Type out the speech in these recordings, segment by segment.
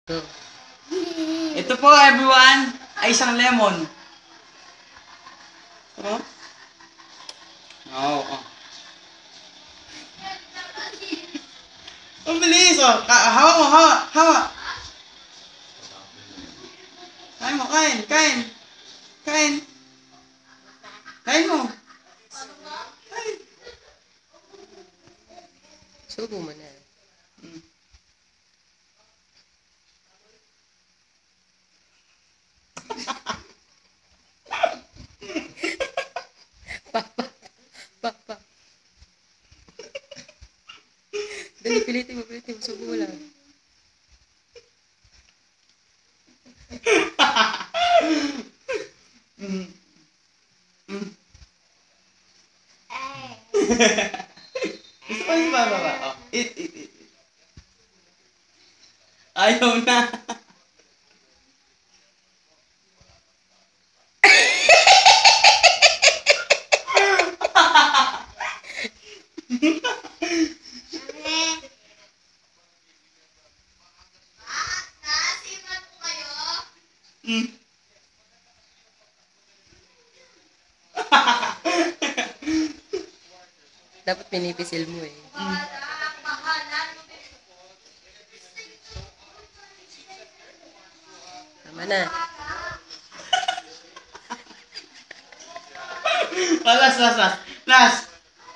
Go. Ito po everyone, ay isang lemon. Oh? Oo. Oh. Ang bilis oh. Hawa mo, hawa. Kain mo, kain. Kain mo. Kain. Subo mo na. Mm. Papa. Dali, pilitin mo. Subo mo lang. Mm. Mm. Gusto ko yung bababa. Oh. Eat. Ayaw na. Mm. Dapat pinipisil mo eh. Mm. Tama na. Oh, last.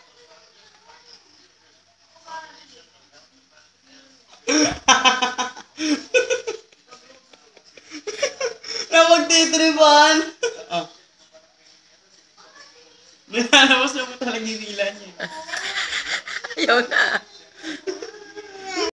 Na magtitripan. Oh. Nilalabas na po talaga yung dila niya. Ayaw na.